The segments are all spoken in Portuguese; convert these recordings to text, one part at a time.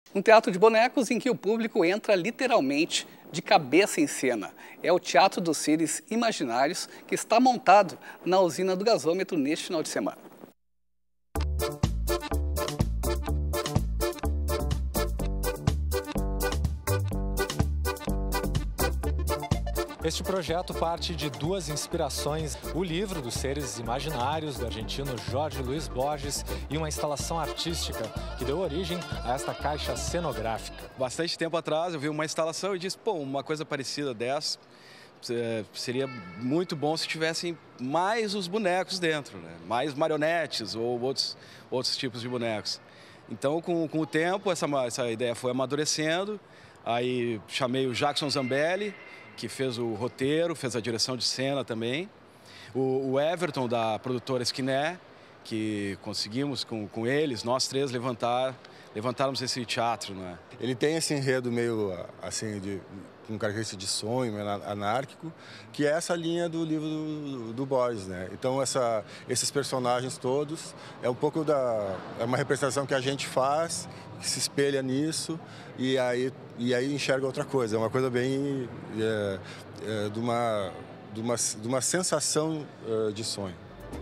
Um teatro de bonecos em que o público entra literalmente de cabeça em cena. É o Teatro dos Seres Imaginários, que está montado na usina do gasômetro neste final de semana. Este projeto parte de duas inspirações: o livro dos Seres Imaginários, do argentino Jorge Luis Borges, e uma instalação artística que deu origem a esta caixa cenográfica. Bastante tempo atrás eu vi uma instalação e disse, pô, uma coisa parecida dessa, seria muito bom se tivessem mais os bonecos dentro, né? Mais marionetes ou outros tipos de bonecos. Então, com o tempo, essa ideia foi amadurecendo, aí chamei o Jackson Zambelli, que fez o roteiro, fez a direção de cena também. O Everton, da produtora Esquiné, que conseguimos com eles, nós três, levantarmos esse teatro, né? Ele tem esse enredo meio assim, com característica de sonho, meio anárquico, que é essa linha do livro do Borges, né? Então esses personagens todos é um pouco é uma representação que a gente faz, que se espelha nisso e aí enxerga outra coisa. É uma coisa bem de uma sensação de sonho.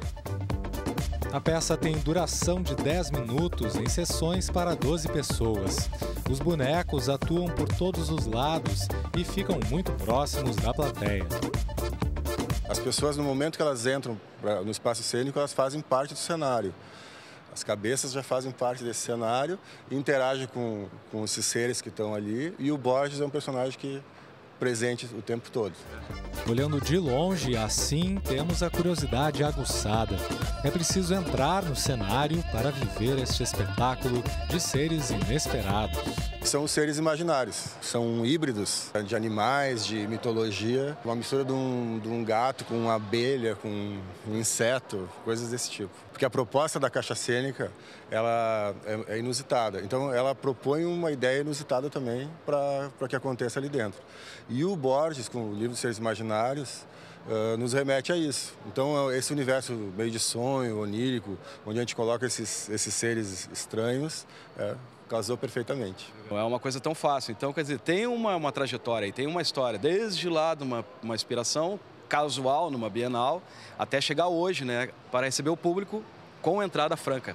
A peça tem duração de 10 minutos em sessões para 12 pessoas. Os bonecos atuam por todos os lados e ficam muito próximos da plateia. As pessoas, no momento que elas entram no espaço cênico, elas fazem parte do cenário. As cabeças já fazem parte desse cenário, interagem com esses seres que estão ali, e o Borges é um personagem que presente o tempo todo. Olhando de longe, assim, temos a curiosidade aguçada. É preciso entrar no cenário para viver este espetáculo de seres inesperados. São os seres imaginários, são híbridos de animais, de mitologia, uma mistura de um gato com uma abelha, com um inseto, coisas desse tipo. Porque a proposta da caixa cênica, ela é inusitada. Então, ela propõe uma ideia inusitada também para que aconteça ali dentro. E o Borges, com o livro dos Seres Imaginários, nos remete a isso. Então, esse universo meio de sonho, onírico, onde a gente coloca esses seres estranhos, casou perfeitamente. Não é uma coisa tão fácil. Então, quer dizer, tem uma trajetória e tem uma história, desde lá de uma inspiração casual numa Bienal, até chegar hoje, né, para receber o público com entrada franca.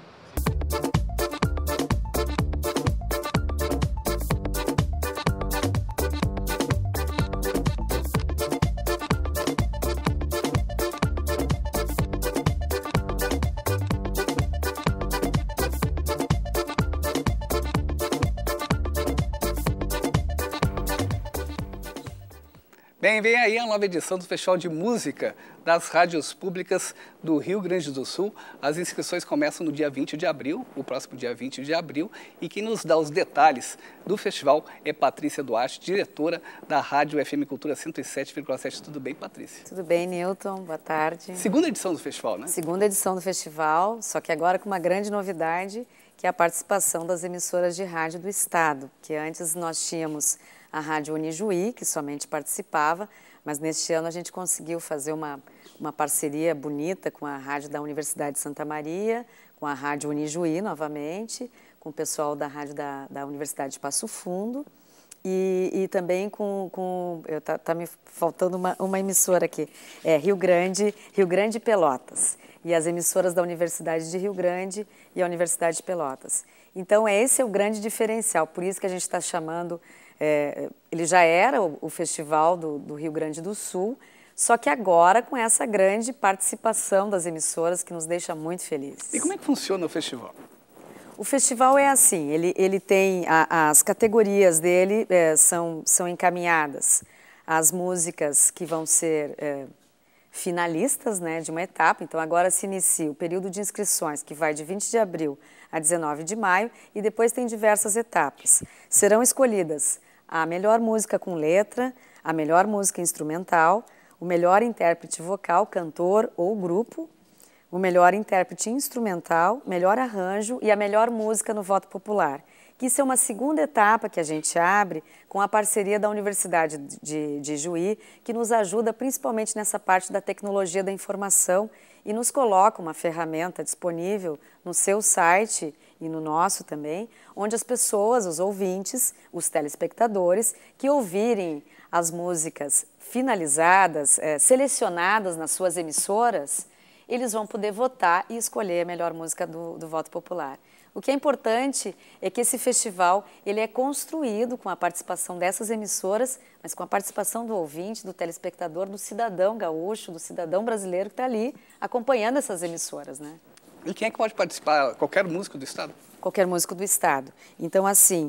Bem, vem aí a nova edição do Festival de Música das Rádios Públicas do Rio Grande do Sul. As inscrições começam no dia 20 de abril, o próximo dia 20 de abril, e quem nos dá os detalhes do festival é Patrícia Duarte, diretora da Rádio FM Cultura 107,7. Tudo bem, Patrícia? Tudo bem, Newton. Boa tarde. Segunda edição do festival, né? Segunda edição do festival, só que agora com uma grande novidade, que é a participação das emissoras de rádio do Estado, que antes nós tínhamos a Rádio Unijuí, que somente participava, mas neste ano a gente conseguiu fazer uma parceria bonita com a rádio da Universidade de Santa Maria, com a Rádio Unijuí novamente, com o pessoal da rádio da Universidade de Passo Fundo e também tá me faltando uma emissora aqui, Rio Grande e Pelotas, e as emissoras da Universidade de Rio Grande e a Universidade de Pelotas. Então esse é o grande diferencial, por isso que a gente está chamando. Ele já era o Festival do Rio Grande do Sul, só que agora com essa grande participação das emissoras que nos deixa muito felizes. E como é que funciona o festival? O festival é assim, ele tem, as categorias dele são encaminhadas as músicas que vão ser finalistas, né, de uma etapa. Então agora se inicia o período de inscrições, que vai de 20 de abril a 19 de maio, e depois tem diversas etapas. Serão escolhidas a melhor música com letra, a melhor música instrumental, o melhor intérprete vocal, cantor ou grupo, o melhor intérprete instrumental, melhor arranjo e a melhor música no voto popular, que isso é uma segunda etapa que a gente abre com a parceria da Universidade de Juí, que nos ajuda principalmente nessa parte da tecnologia da informação e nos coloca uma ferramenta disponível no seu site e no nosso também, onde as pessoas, os ouvintes, os telespectadores, que ouvirem as músicas finalizadas, selecionadas nas suas emissoras, eles vão poder votar e escolher a melhor música do voto popular. O que é importante é que esse festival ele é construído com a participação dessas emissoras, mas com a participação do ouvinte, do telespectador, do cidadão gaúcho, do cidadão brasileiro que está ali acompanhando essas emissoras, né? E quem é que pode participar? Qualquer músico do Estado? Qualquer músico do Estado. Então, assim,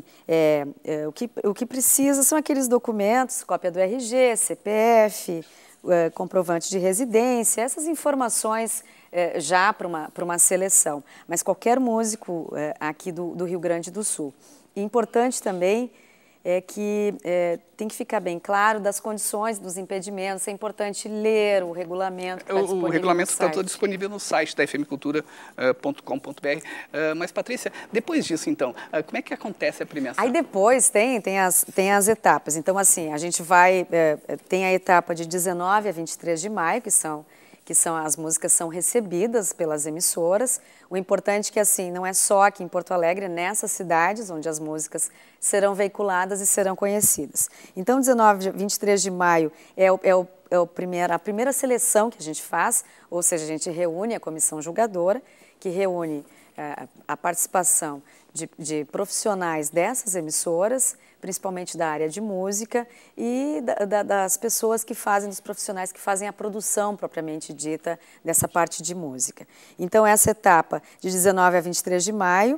o que precisa são aqueles documentos, cópia do RG, CPF, comprovante de residência, essas informações já para uma seleção. Mas qualquer músico aqui do Rio Grande do Sul. E importante também é que tem que ficar bem claro das condições, dos impedimentos. É importante ler o regulamento. O regulamento está todo disponível no site da fmcultura.com.br. Mas, Patrícia, depois disso, então, como é que acontece a premiação? Aí depois tem as etapas. Então, assim, a gente vai... tem a etapa de 19 a 23 de maio, que são as músicas são recebidas pelas emissoras. O importante é que, assim, não é só aqui em Porto Alegre, é nessas cidades onde as músicas serão veiculadas e serão conhecidas. Então, 19 a 23 de maio é a primeira seleção que a gente faz, ou seja, a gente reúne a comissão julgadora, que reúne a participação de profissionais dessas emissoras, principalmente da área de música e das pessoas que fazem, dos profissionais que fazem a produção propriamente dita dessa parte de música. Então, essa etapa de 19 a 23 de maio,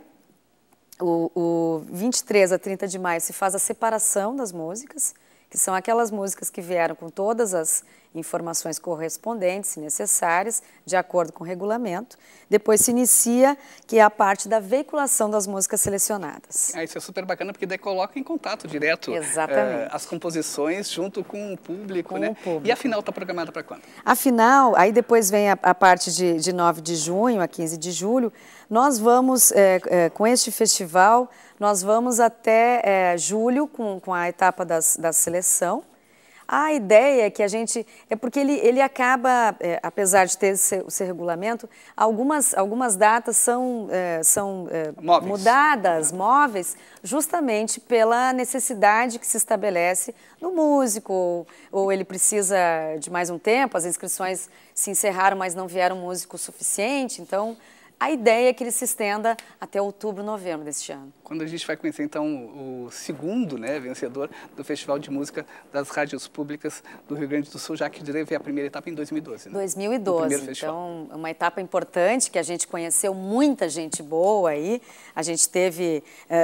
o 23 a 30 de maio se faz a separação das músicas, que são aquelas músicas que vieram com todas as informações correspondentes e necessárias, de acordo com o regulamento. Depois se inicia, que é a parte da veiculação das músicas selecionadas. Isso é super bacana, porque daí coloca em contato direto as composições junto com o público, né? E a final está programada para quando? A final, aí depois vem a parte de 9 de junho a 15 de julho. Nós vamos, com este festival, nós vamos até julho com a etapa da seleção. A ideia é que a gente... porque ele acaba, apesar de ter o seu regulamento, algumas datas são mudadas, móveis, justamente pela necessidade que se estabelece no músico, ou ele precisa de mais um tempo, as inscrições se encerraram, mas não vieram músico suficiente, então... A ideia é que ele se estenda até outubro, novembro deste ano. Quando a gente vai conhecer, então, o segundo vencedor do Festival de Música das Rádios Públicas do Rio Grande do Sul, já que teve a primeira etapa em 2012, né? 2012, então, uma etapa importante que a gente conheceu muita gente boa aí. A gente teve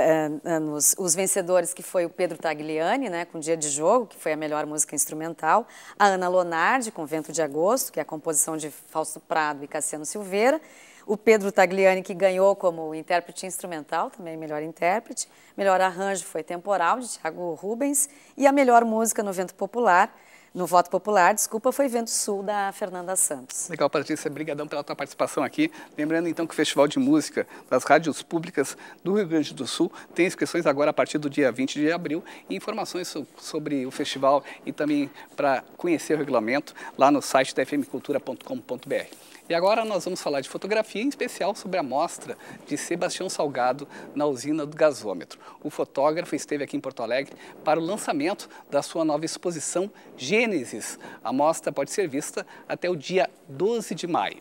os vencedores, que foi o Pedro Tagliani, né, com Dia de Jogo, que foi a melhor música instrumental, a Ana Lonardi, com Vento de Agosto, que é a composição de Fausto Prado e Cassiano Silveira, o Pedro Tagliani, que ganhou como intérprete instrumental, também melhor intérprete. Melhor arranjo foi Temporal, de Thiago Rubens. E a melhor música no voto popular, foi Vento Sul, da Fernanda Santos. Legal, Patrícia. Obrigadão pela tua participação aqui. Lembrando, então, que o Festival de Música das Rádios Públicas do Rio Grande do Sul tem inscrições agora a partir do dia 20 de abril e informações sobre o festival e também para conhecer o regulamento lá no site da fmcultura.com.br. E agora nós vamos falar de fotografia, em especial sobre a mostra de Sebastião Salgado na usina do gasômetro. O fotógrafo esteve aqui em Porto Alegre para o lançamento da sua nova exposição Gênesis. A mostra pode ser vista até o dia 12 de maio.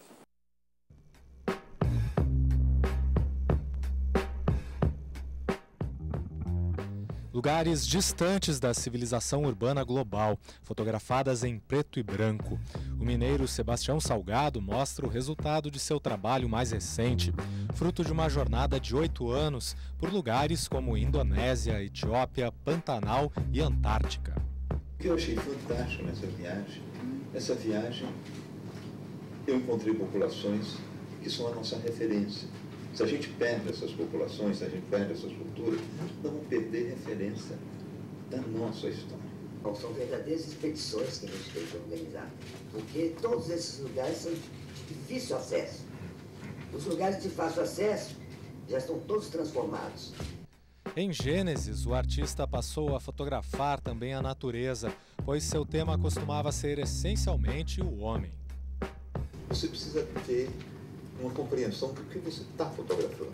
Lugares distantes da civilização urbana global, fotografadas em preto e branco. O mineiro Sebastião Salgado mostra o resultado de seu trabalho mais recente, fruto de uma jornada de 8 anos por lugares como Indonésia, Etiópia, Pantanal e Antártica. O que eu achei fantástico nessa viagem, eu encontrei populações que são a nossa referência. Se a gente perde essas populações, se a gente perde essas culturas, não vamos perder referência da nossa história. São verdadeiras expedições que a gente tem que organizar, porque todos esses lugares são de difícil acesso. Os lugares de fácil acesso já estão todos transformados. Em Gênesis, o artista passou a fotografar também a natureza, pois seu tema costumava ser essencialmente o homem. Você precisa ter uma compreensão do que você está fotografando.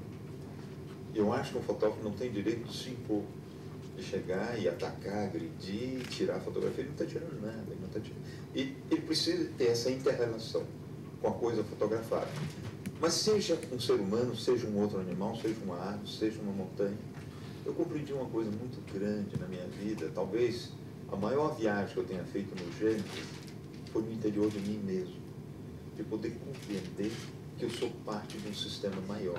Eu acho que um fotógrafo não tem direito de se impor, de chegar e atacar, agredir, tirar a fotografia. Ele não está tirando nada. Ele não tá tirando. E ele precisa ter essa inter-relação com a coisa fotografada. Mas seja um ser humano, seja um outro animal, seja uma árvore, seja uma montanha, eu compreendi uma coisa muito grande na minha vida. Talvez a maior viagem que eu tenha feito no Gênesis foi no interior de mim mesmo, de poder compreender que eu sou parte de um sistema maior.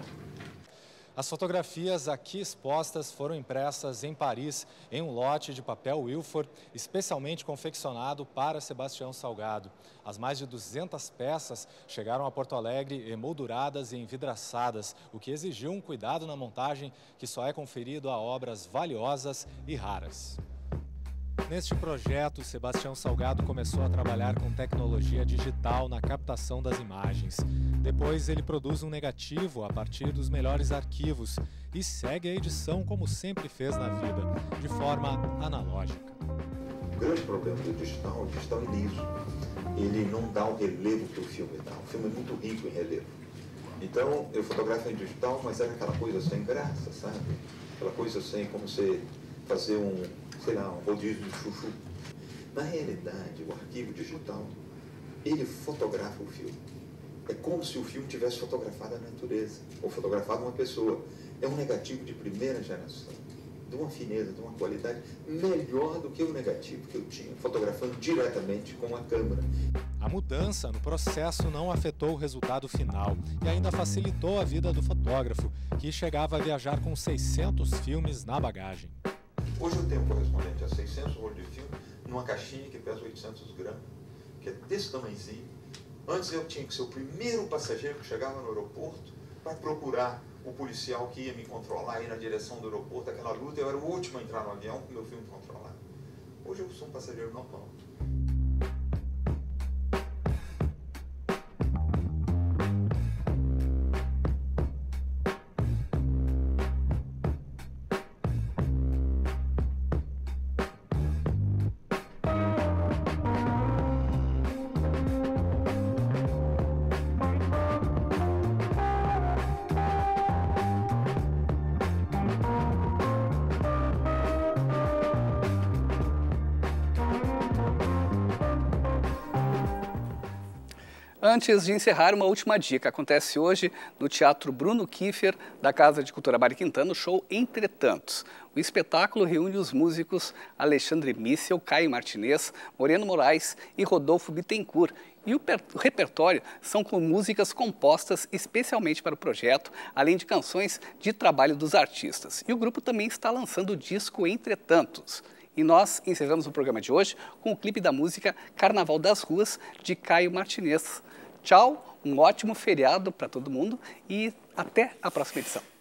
As fotografias aqui expostas foram impressas em Paris, em um lote de papel Wilford, especialmente confeccionado para Sebastião Salgado. As mais de 200 peças chegaram a Porto Alegre emolduradas e envidraçadas, o que exigiu um cuidado na montagem que só é conferido a obras valiosas e raras. Neste projeto, Sebastião Salgado começou a trabalhar com tecnologia digital na captação das imagens. Depois, ele produz um negativo a partir dos melhores arquivos e segue a edição como sempre fez na vida, de forma analógica. O grande problema do digital, o digital é liso. Ele não dá o relevo que o filme dá. O filme é muito rico em relevo. Então, eu fotografo em digital, mas era aquela coisa sem graça, sabe? Aquela coisa sem como você fazer um rodízio de chuchu. Na realidade, o arquivo digital, ele fotografa o filme. É como se o filme tivesse fotografado a natureza, ou fotografado uma pessoa. É um negativo de primeira geração, de uma fineza, de uma qualidade melhor do que o negativo que eu tinha, fotografando diretamente com a câmera. A mudança no processo não afetou o resultado final e ainda facilitou a vida do fotógrafo, que chegava a viajar com 600 filmes na bagagem. Hoje eu tenho um correspondente a 600 rolos de filme numa caixinha que pesa 800 gramas, que é desse tamanhozinho. Antes eu tinha que ser o primeiro passageiro que chegava no aeroporto para procurar o policial que ia me controlar aí na direção do aeroporto, aquela luta. Eu era o último a entrar no avião com o meu filme controlado. Hoje eu sou um passageiro normal. Antes de encerrar, uma última dica. Acontece hoje no Teatro Bruno Kiefer, da Casa de Cultura Mário Quintana, o show Entretantos. O espetáculo reúne os músicos Alexandre Missel, Caio Martinez, Moreno Moraes e Rodolfo Bittencourt. E o repertório são com músicas compostas especialmente para o projeto, além de canções de trabalho dos artistas. E o grupo também está lançando o disco Entretantos. E nós encerramos o programa de hoje com o clipe da música Carnaval das Ruas, de Caio Martinez. Tchau, um ótimo feriado para todo mundo e até a próxima edição.